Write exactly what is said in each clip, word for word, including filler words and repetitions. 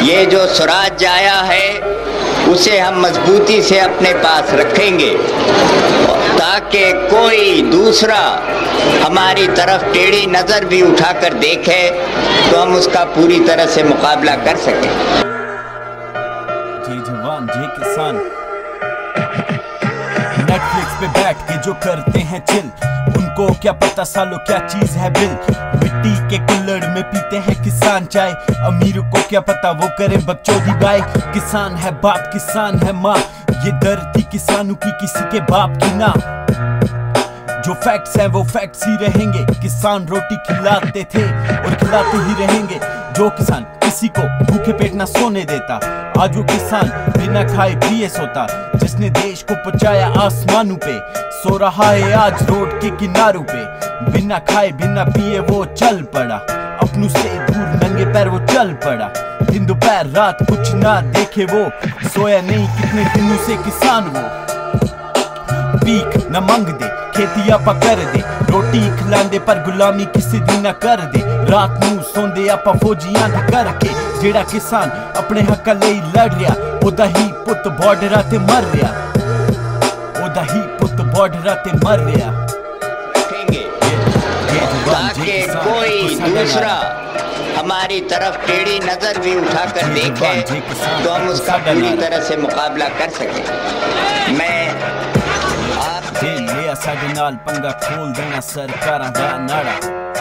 ये जो स्वराज आया है उसे हम मजबूती से अपने पास रखेंगे ताकि कोई दूसरा हमारी तरफ टेढ़ी नज़र भी उठाकर देखे तो हम उसका पूरी तरह से मुकाबला कर सकें। जय जवान जय किसान। नेटफ्लिक्स पे बैठ के जो करते हैं चिल, उनको क्या पता सालों क्या चीज है बिल। मिट्टी के कुल्हड़ में पीते हैं किसान चाय, अमीर को क्या पता वो करे बकचोदी बाय। किसान है बाप किसान है माँ, ये धरती किसानों की किसी के बाप की ना। जो फैक्ट्स हैं वो फैक्ट्स ही रहेंगे, किसान रोटी खिलाते थे और खिलाते ही रहेंगे। जो किसान किसी को भूखे पेट ना सोने देता, आज वो किसान बिना खाए पिए सोता। जिसने देश को पहुंचाया आसमानों पे, सो रहा है आज रोड के किनारों पे। बिना खाए बिना पिए वो चल पड़ा, अपनों से दूर नंगे पैर वो चल पड़ा। दिन दोपहर रात कुछ ना देखे वो, सोया नहीं कितने दिनों से किसान वो। भीख न मंग दे खेती आपा कर दे, रोटी खिलांदे पर गुलामी किसी दिन न कर दे। रात नू सोंदे आपा फौजियां दे करके, जेड़ा किसान अपने हक लई लड़ रहा ओदा ही पुत बॉर्डर ते मर रहा, ओदा ही पुत बॉर्डर ते मर रहा। ताकि कोई दूसरा हमारी तरफ टेढ़ी नजर भी उठाकर देखे तो हम उसका पूरी तरह से मुकाबला कर सकें। मैं लिया साडे नाल पंगा खोल देना सरकारां दा नाड़ा।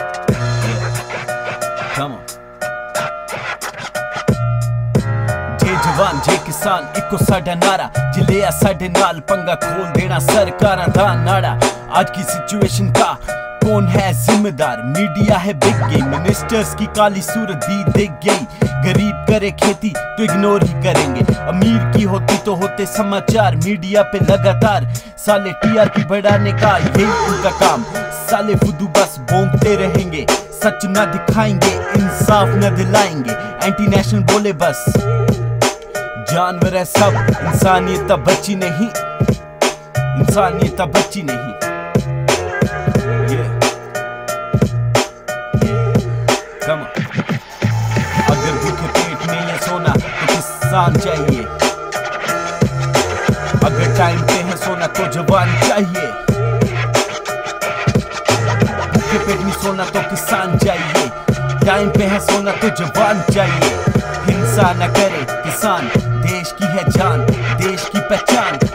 जय जवान जय किसान इको साडा नारा, जे लिया साडे नाल पंगा खोल देना सरकारां दा नाड़ा। आज की सिचुएशन का कौन है जिम्मेदार? मीडिया है बिक गई, मिनिस्टर्स की काली सूरत भी दिख गई। गरीब करे खेती तो इग्नोर ही करेंगे, अमीर की होती तो होते समाचार मीडिया पे लगातार। साले टीआरपी बढ़ाने का यही उनका काम, साले फुदू बस भोंकते रहेंगे। सच ना दिखाएंगे इंसाफ न दिलाएंगे, एंटी नेशनल बोले बस। जानवर है सब इंसानियत बची नहीं, इंसानियत बची नहीं। अगर भूखे पेट में ये सोना तो किसान चाहिए, अगर टाइम पे है सोना तो जवान चाहिए। भूखे पेट में सोना तो किसान चाहिए, टाइम पे है सोना तो जवान चाहिए। हिंसा न करे किसान, देश की है जान, देश की पहचान।